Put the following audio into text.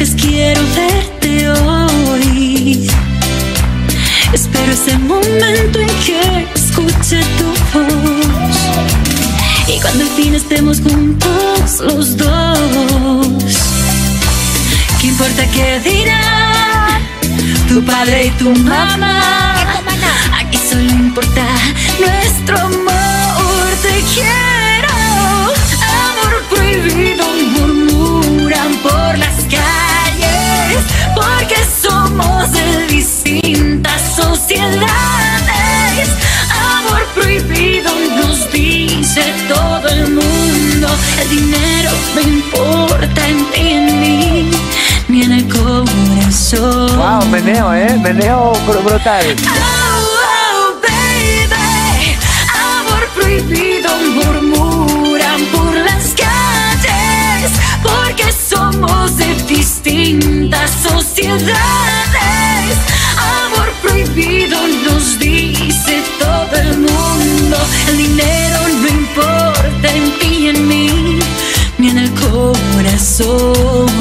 veces quiero verte hoy. Espero ese momento en que escuche tu voz. Y cuando al fin estemos juntos los dos, ¿qué importa qué dirán tu padre y tu mamá? Aquí solo importa nuestro amor. Te quiero, amor prohibido, murmuran por las calles, porque somos de distintas sociedades. Amor prohibido nos dice todo el mundo. El dinero no importa en ti, en mí, ni en el corazón. Wow, meneo, meneo brutal. Oh, baby, amor prohibido, murmuran por las calles, porque somos de distintas sociedades. Amor prohibido nos dice todo el mundo. El dinero no importa en ti y en mí, ni en el corazón.